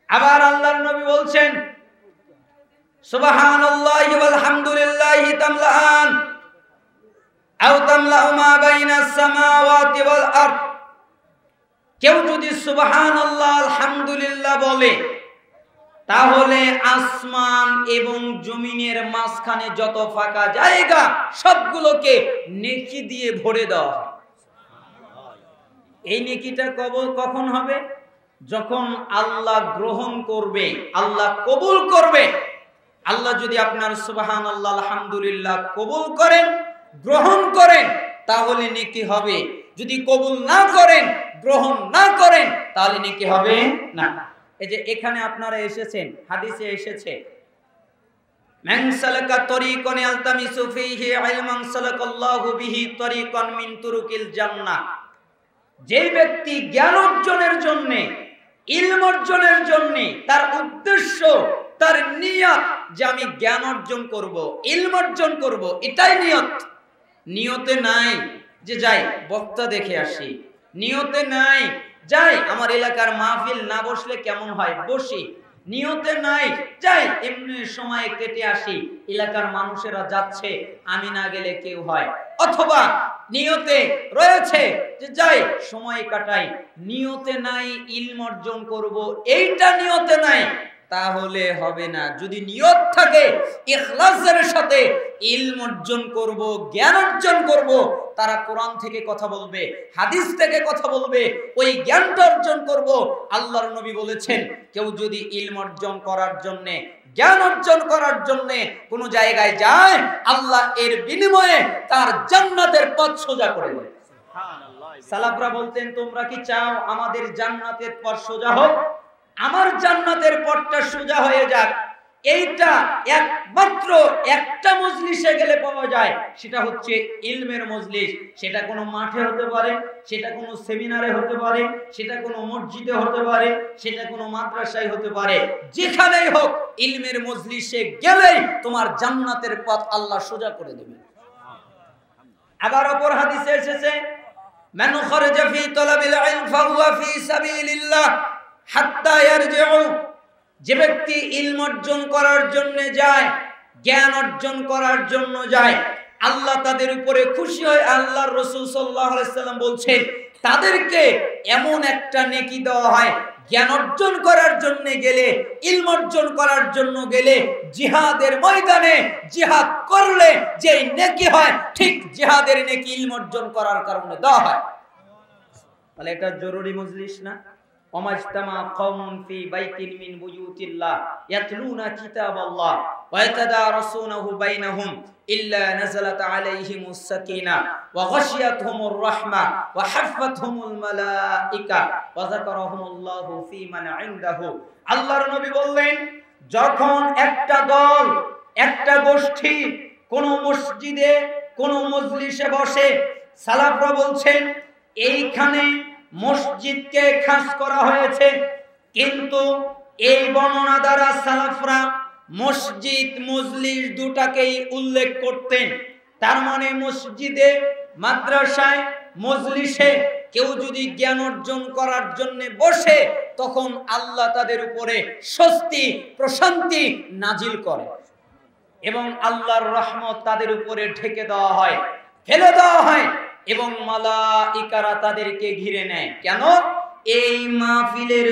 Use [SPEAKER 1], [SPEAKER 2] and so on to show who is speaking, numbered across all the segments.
[SPEAKER 1] আবার আল্লাহর নবী বলছেন সুবহানাল্লাহি ওয়াল হামদুলিল্লাহি তামলাআন আও তামলাউ মা বাইনাস সামাওয়াতি ওয়াল আরদ। কেউ যদি সুবহানাল্লাহ আলহামদুলিল্লাহ বলে তাহলে আসমান এবং জমিনের মাঝখানে যত ফাঁকা জায়গা সবগুলোকে নেকি দিয়ে ভরে দেওয়া হয়। এই নেকিটা কখন হবে? যখন আল্লাহ গ্রহণ করবে, আল্লাহ কবুল করবে। আল্লাহ যদি আপনার সুবহানাল্লাহ আলহামদুলিল্লাহ কবুল করেন, গ্রহণ করেন, তাহলে নেকি হবে। যদি কবুল না করেন, গ্রহণ না করেন, তাহলে নেকি হবে না। এই যে এখানে আপনারা এসেছেন, হাদিসে এসেছে মান সালাকা তরিকান ইয়ালতামিসু ফীহি ইলমান সালাকাল্লাহু বিহি তরিকান মিন তুরুকিল জান্নাহ। যে ব্যক্তি জ্ঞান অর্জনের জন্য, ইলম অর্জনের জন্য তার উদ্দেশ্য, তার নিয়ত যে আমি জ্ঞান অর্জন করব, ইলম অর্জন করব, এটাই নিয়ত। নিয়তে নাই যে যাই বক্তা দেখে আসি, নিয়তে নাই যাই আমার এলাকার মাহফিল না বসলে কেমন হয় বসি, নিয়তে নাই যাই এমনি সময় কেটে আসি, এলাকার মানুষেরা যাচ্ছে আমি না গেলে কেউ হয়, অথবা নিয়তে রয়েছে যে যাই সময় কাটাই, নিয়তে নাই ইলম অর্জন করব, এইটা নিয়তে নাই, তাহলে হবে না। যদি নিয়ত থাকে ইখলাসের সাথে ইলম অর্জন করব, জ্ঞান অর্জন করব, তারা কোরআন থেকে কথা বলবে, হাদিস থেকে কথা বলবে, ওই জ্ঞানটা অর্জন করব। আল্লাহর নবী বলেছেন কেউ যদি ইলম অর্জন করার জন্য, জ্ঞান অর্জন করার জন্য কোন জায়গায় যায়, আল্লাহ এর বিনিময়ে তার জান্নাতের পথ সোজা করে দেয়। সুবহানাল্লাহ। সালাফরা বলতেন তোমরা কি চাও আমাদের জান্নাতের পথ সোজা হোক? আমার জান্নাতের পথটা সোজা হয়ে যাক, এইটা একমাত্র একটা মজলিসে গেলে পাওয়া যায়, সেটা হচ্ছে ইলমের মজলিস। সেটা কোনো মাঠে হতে পারে, সেটা কোনো সেমিনারে হতে পারে, সেটা কোনো মসজিদে হতে পারে, সেটা কোনো মাদ্রাসায় হতে পারে, যেখানেই হোক ইলমের মজলিসে গেলেই তোমার জান্নাতের পথ আল্লাহ সোজা করে দেবে। আবার অপর হাদিসে এসেছে মান খারাজা ফি তালাবিল ইলম ফাহুয়া ফি সাবিলিল্লাহ হাত্তা ইয়ারজিউ। যে ব্যক্তি ইলম অর্জন করার জন্য যায়, জ্ঞান অর্জন করার জন্য যায়, আল্লাহ তাদের উপরে খুশি হয়। আল্লাহর রাসূল সাল্লাল্লাহু আলাইহি সাল্লাম বলছেন তাদেরকে এমন একটা নেকি দেওয়া হয়, জ্ঞান অর্জন করার জন্য গেলে, ইলম অর্জন করার জন্য গেলে, জিহাদের ময়দানে জিহাদ করলে যে নেকি হয়, ঠিক জিহাদের নেকি ইলম অর্জন করার কারণে দেওয়া হয়। তাহলে এটা জরুরি মজলিস না? ওমাজতামা কওমুন ফি বাইতিন মিন বুয়ুতিল্লাহ ইয়াতলুনা কিতাবাল্লাহ ওয়া ইয়াতাদারাসুনাহু বাইনাহুম ইল্লা নাযালাত আলাইহিমুস সাকিনাহ ওয়া গাশিয়াতহুমুর রাহমাহ ওয়া হাফফাতহুমুল মালায়েকা ওয়া যাকারাহুমুল্লাহু ফি মান ইনদাহু। আল্লাহর নবী বললেন যখন একটা দল, একটা গোষ্ঠী কোন মসজিদে, কোন মজলিসে বসে, সালাফরা বলছেন এইখানে মসজিদকে খাস করা হয়েছে, কিন্তু এই বর্ণনা দ্বারা সালাফরা মসজিদ মজলিস দুটাকেই উল্লেখ করতেন। তার মানে মসজিদে, মাদ্রাসায়, মজলিসে কেউ যদি জ্ঞান অর্জন করার জন্য বসে, তখন আল্লাহ তাদের উপরে স্বস্তি, প্রশান্তি নাজিল করে এবং আল্লাহর রহমত তাদের উপরে ঢেকে দেওয়া হয়, ফেলে দেওয়া হয় এবং মালাইকারা তাদেরকে ঘিরে নেয়। কেন? এই মাহফিলের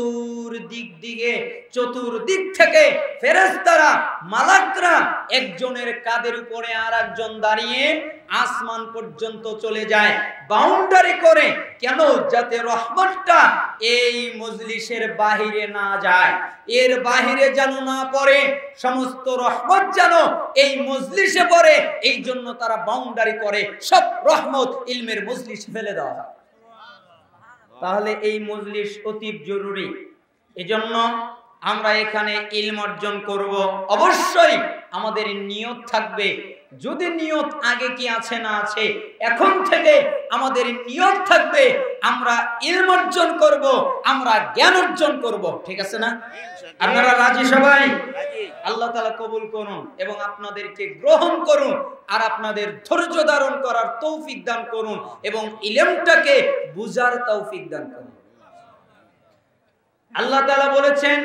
[SPEAKER 1] চতুর্দিক থেকে ফেরেশতারা, মালাকরা একজনের কাঁধের উপরে আরেকজন দাঁড়িয়ে আসমান পর্যন্ত চলে যায়, বাউন্ডারি করে। কেন? যাতে রহমতটা এই মজলিসের বাহিরে না যায়, এর বাহিরে যেন না পড়ে, সমস্ত রহমত যেন এই মজলিসে পড়ে, এই জন্য তারা বাউন্ডারি করে, সব রহমত ইলমের মজলিসে ফেলে দেওয়া হয়। তাহলে এই মজলিস অতি জরুরি। এজন্য আমরা এখানে ইলম অর্জন করব, অবশ্যই আমাদের নিয়ত থাকবে। যদি নিয়ত আগে কি আছে না আছে, এখন থেকে আমাদের নিয়ত থাকবে আমরা ইলম অর্জন করব, আমরা জ্ঞান অর্জন করব। ঠিক আছে না? আপনারা রাজি সবাই? আল্লাহ তাআলা কবুল করুন এবং আপনাদেরকে গ্রহণ করুন, আর আপনাদের ধৈর্য ধারণ করার তৌফিক দান করুন এবং ইলমটাকে বুঝার তৌফিক দান করুন। আল্লাহ তাআলা বলেছেন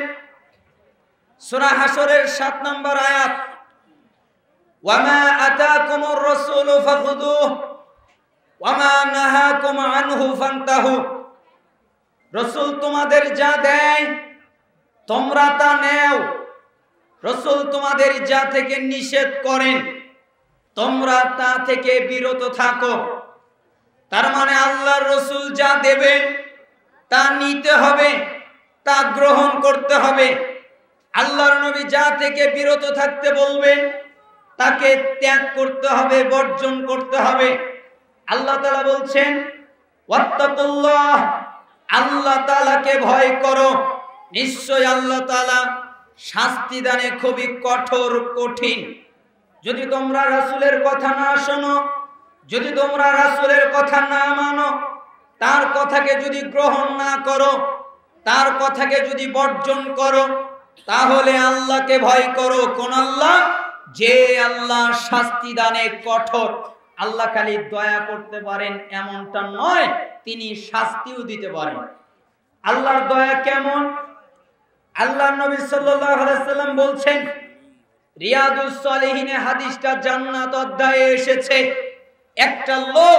[SPEAKER 1] সূরা হাশরের ৭ নম্বর আয়াত, ওয়ামা আতাকুমুর রাসূলু ফাখুযুহু ওয়ামা নাহাকুম আনহু ফান্তাহু। রাসূল তোমাদের যা দেয় তোমরা তা নেও, রাসূল তোমাদের যা থেকে নিষেধ করেন তোমরা তা থেকে বিরত থাকো। তার মানে আল্লাহর রাসূল যা দেবেন তা নিতে হবে, তা গ্রহণ করতে হবে। আল্লাহর নবী যা থেকে বিরত থাকতে বলবেন তাকে ত্যাগ করতে হবে, বর্জন করতে হবে। আল্লাহ তাআলা বলছেন ওয়াত্তাকুল্লাহ, আল্লাহ তাআলাকে ভয় করো, নিশ্চয় আল্লাহ তাআলা শাস্তি দানে খুবই কঠোর কঠিন। যদি তোমরা রাসূলের কথা না শোনো, যদি তোমরা রাসূলের কথা না মানো, তার কথাকে যদি গ্রহণ না করো, তার কথাকে যদি বর্জন করো, তাহলে আল্লাহকে ভয় করো। কোন আল্লাহ? যে আল্লাহ শাস্তি দানে কঠোর। আল্লাহ খালি দয়া করতে পারেন এমনটা নয়, তিনি শাস্তিও দিতে পারেন। আল্লাহর দয়া কেমন? আল্লাহর নবী সাল্লাল্লাহু আলাইহি ওয়াসাল্লাম বলছেন, রিয়াদুস সালিহিনে হাদিসটা জান্নাত অধ্যায়ে এসেছে, একটা লোক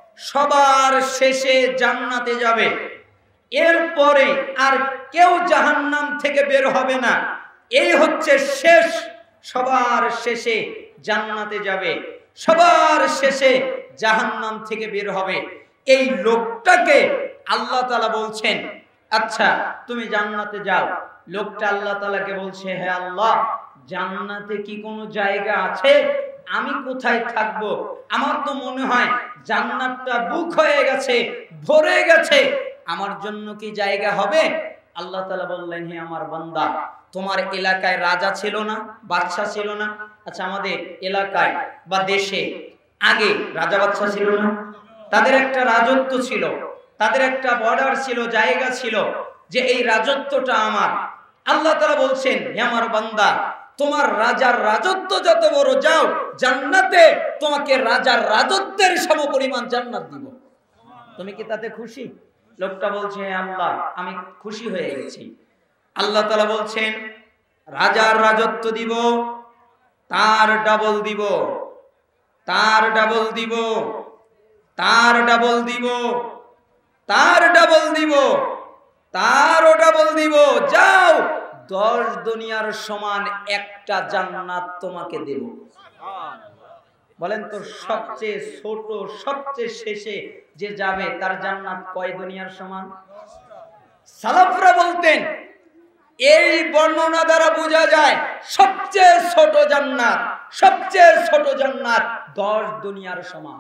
[SPEAKER 1] সবার শেষে জান্নাতে যাবে, এরপরে আর কেউ জাহান্নাম থেকে বের হবে না। এই হচ্ছে শেষ, সবার শেষে জান্নাতে যাবে, সবার শেষে জাহান্নাম থেকে বের হবে। এই লোকটাকে আল্লাহ তাআলা বলছেন, আচ্ছা তুমি জান্নাতে যাও। লোকটা আল্লাহ তাআলাকে বলছে, হে আল্লাহ, জান্নাতে কি কোনো জায়গা আছে? আমি কোথায় থাকবো? আমার তো মনে হয় জান্নাতটা বুক হয়ে গেছে, ভরে গেছে, আমার জন্য কি জায়গা হবে? আল্লাহ তাআলা বললেন, হে আমার বান্দা, তোমার এলাকায় রাজা ছিল না, বাদশা ছিল না? আচ্ছা, আমাদের এলাকায় বা দেশে আগে রাজা বাদশা ছিল না? তাদের একটা রাজত্ব ছিল, তাদের একটা বর্ডার ছিল, জায়গা ছিল, যে এই রাজত্বটা আমার। আল্লাহ তাআলা বলছেন, হে আমার বান্দা, তোমার রাজার রাজত্ব যত বড়, যাও জান্নাতে, তোমাকে রাজার রাজত্বের সমপরিমাণ জান্নাত দিব। তুমি কি তাতে খুশি? লোকটা বলছে, হে আল্লাহ, আমি খুশি হয়ে গেছি। আল্লাহ তাআলা বলছেন, রাজার রাজত্ব দিব, তার ডাবল দিব, তার ডাবল দিব, তার ডাবল দিব, তার ডাবল দিব, তারও ডাবল দিব। যাও, 10 দুনিয়ার সমান একটা জান্নাত তোমাকে দেব। বলেন তো, সবচেয়ে ছোট, সবচেয়ে শেষে যে যাবে তার জান্নাত কয় দুনিয়ার সমান? সালাফরা বলতেন, এই বর্ণনা দ্বারা বোঝা যায় সবচেয়ে ছোট জান্নাত, সবচেয়ে ছোট জান্নাত 10 দুনিয়ার সমান।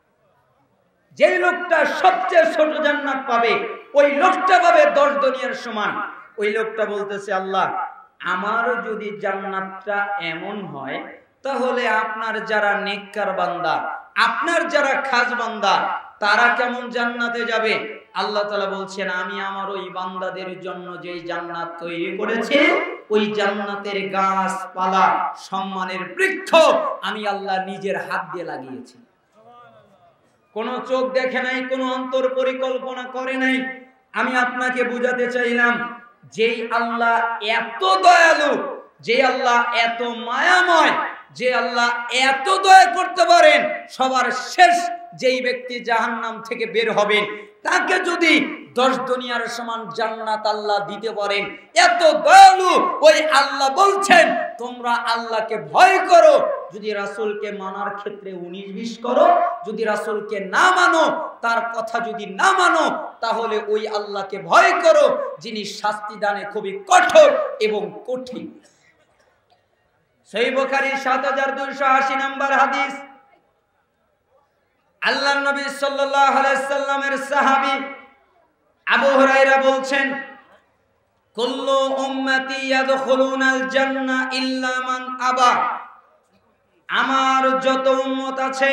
[SPEAKER 1] যেই লোকটা সবচেয়ে ছোট জান্নাত পাবে, ওই লোকটা পাবে 10 দুনিয়ার সমান। ওই লোকটা বলতেছে, আল্লাহ, আমারও যদি জান্নাতটা এমন হয়, তাহলে আপনার যারা নেককার বান্দা, আপনার যারা খাস বান্দা, তারা কেমন জান্নাতে যাবে? আল্লাহ তাআলা বলছেন, আমি আমার ওই বান্দাদের জন্য যেই জান্নাত তৈরি করেছি, ওই জান্নাতের গাছপালা, সম্মানের বৃক্ষ আমি আল্লাহ নিজের হাত দিয়ে লাগিয়েছি। কোন চোখ দেখে নাই, কোন অন্তর পরিকল্পনা করে নাই। আমি আপনাকে বুঝাতে চাইলাম, যেই আল্লাহ এত দয়ালু, যে আল্লাহ এত মায়াময়, যে আল্লাহ এত দয়া করতে পারেন, সবার শেষ যেই ব্যক্তি জাহান্নাম থেকে বের হবেন, তাকে যদি 10 দুনিয়ার সমান জান্নাত আল্লাহ দিতে পারেন, এত দয়ালু ওই আল্লাহ বলছেন, তোমরা আল্লাহকে ভয় করো। যদি রাসূলকে মানার ক্ষেত্রে 19-20 করো, যদি রাসূলকে না মানো, তার কথা যদি না মানো, তাহলে ওই আল্লাহকে ভয় করো, যিনি শাস্তি দানে খুবই কঠোর এবং কঠিন। সহিহ বুখারী ৭২৮০ নম্বর হাদিস। আল্লাহর নবী সাল্লাল্লাহু আলাইহি সাল্লামের সাহাবী আবু হুরায়রা বলছেন, কুল্লু উম্মতি ইয়াদখুলুনাল জান্নাহ ইল্লা মান আবা। আমার যত উম্মত আছে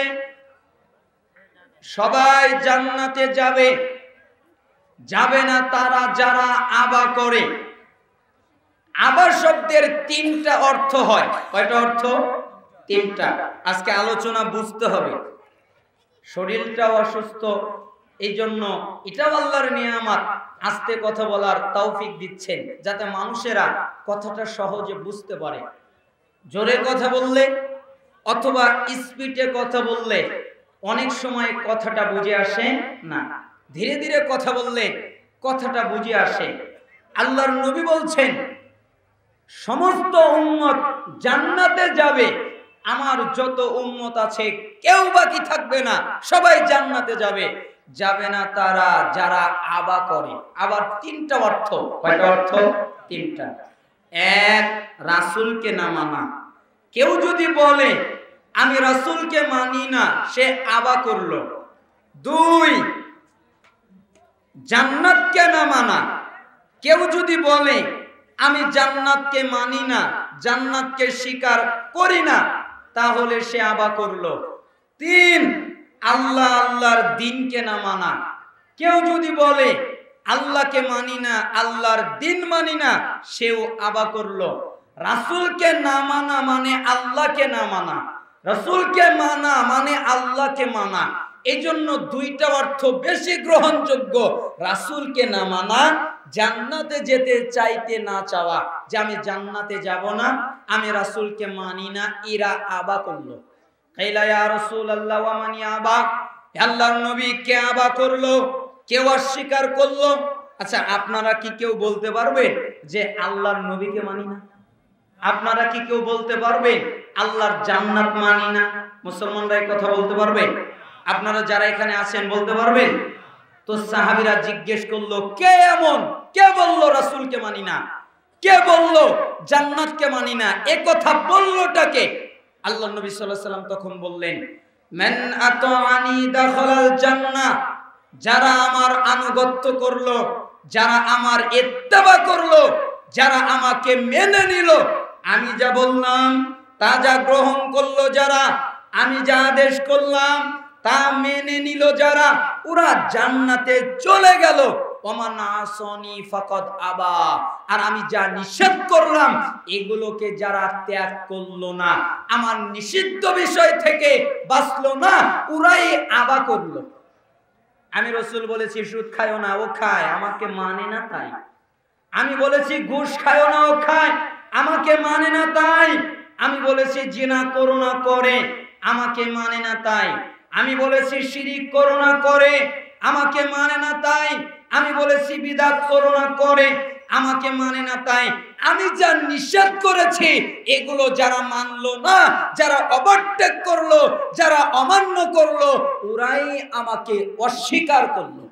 [SPEAKER 1] সবাই জান্নাতে যাবে, যাবে না তারা যারা আবা করে। আবা শব্দের 3টা অর্থ হয়। কয়টা অর্থ? 3টা। আজকে আলোচনা বুঝতে হবে। শরীরটাও অসুস্থ, এই জন্য এটাও আল্লাহর নিয়ামত, আস্তে কথা বলার তৌফিক দিচ্ছেন, যাতে মানুষেরা কথাটা সহজে বুঝতে পারে। জোরে কথা বললে অথবা স্পিডে কথা বললে অনেক সময় কথাটা বুঝে আসে না, ধীরে ধীরে কথা বললে কথাটা বুঝে আসে। আল্লাহর নবী বলছেন, সমস্ত উম্মত জান্নাতে যাবে, আমার যত উম্মত আছে কেউ বাকি থাকবে না, সবাই জান্নাতে যাবে। যাবে না তারা যারা আবা করে। আবার তিনটা অর্থ। কয়টা অর্থ? তিনটা। এক, রাসূলকে না মানা। কেউ যদি বলে আমি রাসূলকে মানি না, সে আবা করলো। দুই, জান্নাতকে না মানা। কেউ যদি বলে আমি জান্নাতকে মানি না, জান্নাতকে স্বীকার করি না, তাহলে সে আবা করলো। তিন, আল্লাহ আল্লাহর দ্বীনকে না মানা। কেউ যদি বলে আল্লাহকে মানি না, আল্লাহর দ্বীন মানি না, সেও আবা করলো। রাসূলকে না মানা মানে আল্লাহকে না মানা, রাসূলকে মানা মানে আল্লাহকে মানা। এজন্য দুইটা অর্থ বেশি গ্রহণযোগ্য। রাসূলকে না মানা, জান্নাতে যেতে চাইতে না চাওয়া, যে আমি জান্নাতে যাব না, আমি রাসূলকে মানি না, এরা আবা করলো। কাইলা ইয়া রাসূলুল্লাহ ওয়া মান ইয়াবা, আল্লাহর নবী কে আবা করলো, কেউ অস্বীকার করলো। আচ্ছা, আপনারা কি কেউ বলতে পারবেন যে আল্লাহর নবীকে মানি না? আপনারা কি কেউ বলতে পারবেন আল্লাহর জান্নাত মানি না? মুসলমানরা এই কথা বলতে পারবে? আপনারা যারা এখানে আছেন বলতে পারবেন? তো সাহাবীরা জিজ্ঞেস করলো, কে এমন, কে বললো রাসূলকে মানি না, কে বললো জান্নাতকে মানি না, এ কথা বললোটাকে? আল্লাহর নবী সাল্লাল্লাহু আলাইহি ওয়াসাল্লাম তখন বললেন, মান আতাআনি দাখালাল জান্নাহ। যারা আমার আনুগত্য করলো, যারা আমার ইত্তেবা করলো, যারা আমাকে মেনে নিল, আমি যা বললাম তা যা গ্রহণ করলো যারা, আমি যা আদেশ করলাম তা মেনে নিল যারা, ওরা জান্নাতে চলে গেল। ওমান আসনি ফাকাদ আবা। আর আমি যা নিষেধ করলাম এগুলোকে যারা ত্যাগ করলো না, আমার নিষিদ্ধ বিষয় থেকে বাঁচলো না, ওরাই আবা করলো। আমি রাসূল বলেছি সুদ খায়ও না, ও খায়, আমাকে মানে না তাই। আমি বলেছি ঘুষ খায়ও না, ও খায়, আমাকে মানে না তাই। আমি বলেছি জিনা করো না, করে, আমাকে মানে না তাই। আমি বলেছি শিরিক করো না, করে, আমাকে মানে না তাই। আমি বলেছি বিদআত করো না, করে, আমাকে মানে না তাই। আমি যা নিষেধ করেছি এগুলো যারা মানলো না, যারা ওভারটেক করলো, যারা অমান্য করলো, ওরাই আমাকে অস্বীকার করলো।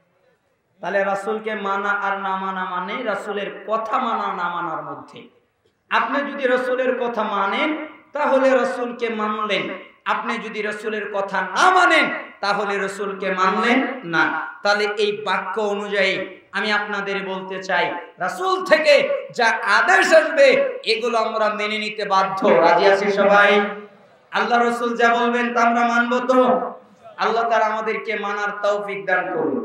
[SPEAKER 1] তাহলে রাসূলকে মানা আর না মানা মানে রাসূলের কথা মানা না মানার মধ্যে। আপনি যদি রাসূলের কথা মানেন তাহলে রাসূলকে মানলেন, আপনি যদি রাসূলের কথা না মানেন তাহলে রাসূলকে মানলেন না। তাহলে এই বাক্য অনুযায়ী আমি আপনাদের বলতে চাই, রাসূল থেকে যা আদেশ আসবে এগুলো আমরা মেনে নিতে বাধ্য। রাজি আছি সবাই? আল্লাহ রাসূল যা বলবেন তা আমরা মানব তো? আল্লাহ তাআলা আমাদেরকে মানার তৌফিক দান করুন।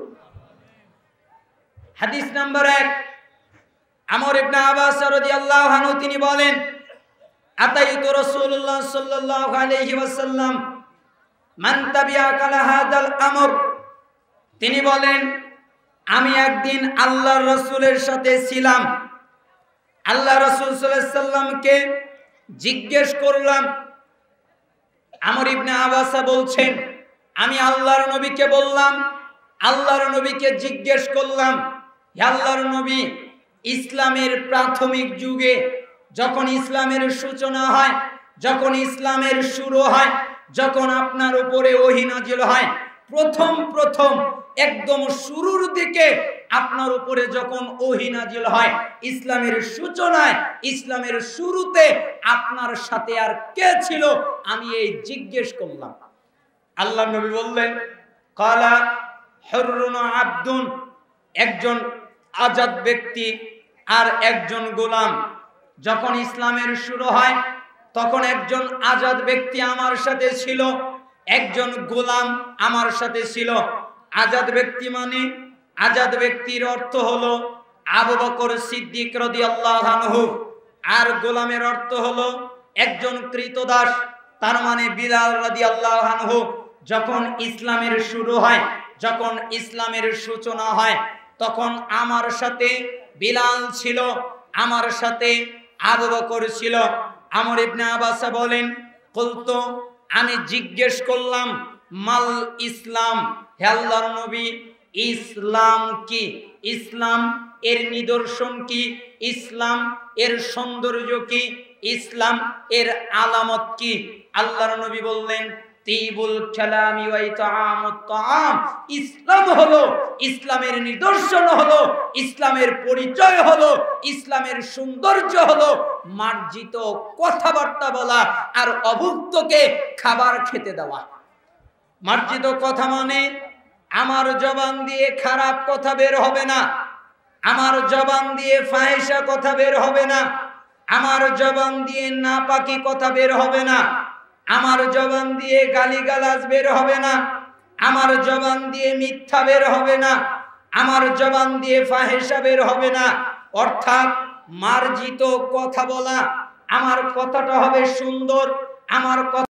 [SPEAKER 1] হাদিস নাম্বার 1, আমর ইবনে আব্বাস রাদিয়াল্লাহু আনহু তিনি বলেন, আতাইতু রাসূলুল্লাহ সাল্লাল্লাহু আলাইহি ওয়াসাল্লাম মান তাবিআকা হাদাল আমর। তিনি বলেন, আমি একদিন আল্লাহর রাসূলের সাথে ছিলাম। আল্লাহ রাসূল সাল্লাল্লাহু আলাইহি সাল্লামকে জিজ্ঞেস করলাম। আমর ইবনে আব্বাস বলছেন, আমি আল্লাহর নবীকে বললাম, আল্লাহর নবীকে জিজ্ঞেস করলাম, হে আল্লাহর নবী, ইসলামের প্রাথমিক যুগে যখন ইসলামের সূচনা হয়, যখন ইসলামের শুরু হয়, যখন আপনার উপরে ওহী নাযিল হয়, প্রথম একদম শুরুর দিকে আপনার উপরে যখন ওহী নাযিল হয়, ইসলামের সূচনায়, ইসলামের শুরুতে আপনার সাথে আর কে ছিল, আমি এই জিজ্ঞেস করলাম। আল্লাহর নবী বললেন, কালা হুররুন আবদুন, একজন আজাদ ব্যক্তি আর একজন গোলাম। যখন ইসলামের শুরু হয় তখন একজন আজাদ ব্যক্তি আমার সাথে ছিল, একজন গোলাম আমার সাথে ছিল। আজাদ ব্যক্তি মানে, আজাদ ব্যক্তির অর্থ হলো আবু বকর সিদ্দিক রাদিয়াল্লাহু আনহু, আর গোলামের অর্থ হলো একজন ক্রীতদাস, তার মানে বিলাল রাদিয়াল্লাহু আনহু। যখন ইসলামের শুরু হয়, যখন ইসলামের সূচনা হয়, তখন আমার সাথে বিলাল ছিল, আমার সাথে আবু বকর ছিল। আমর ইবনে আবাসা বলেন, কুলতু, আমি জিজ্ঞেস করলাম, মাল ইসলাম, হে আল্লাহর নবী, ইসলাম কি? ইসলাম এর নিদর্শন কি? ইসলাম এর সৌন্দর্য কি? ইসলাম এর আলামত কি? আল্লাহর নবী বললেন, তিবুল কালামি ওয়া ইতআমুত তাআম। ইসলাম হলো, ইসলামের নিদর্শন হলো, ইসলামের পরিচয় হলো, ইসলামের সৌন্দর্য হলো মার্জিত কথাবার্তা বলা আর অভুক্তকে খাবার খেতে দেওয়া। মার্জিত কথা মানে আমার জবান দিয়ে খারাপ কথা বের হবে না, আমার জবান দিয়ে ফাহিশা কথা বের হবে না, আমার জবান দিয়ে নাপাকি কথা বের হবে না, আমার জবান দিয়ে গালিগালাজ বের হবে না, আমার জবান দিয়ে মিথ্যা বের হবে না, আমার জবান দিয়ে ফাহিশা বের হবে না। অর্থাৎ মার্জিত কথা বলা, আমার কথাটা হবে সুন্দর, আমার কথা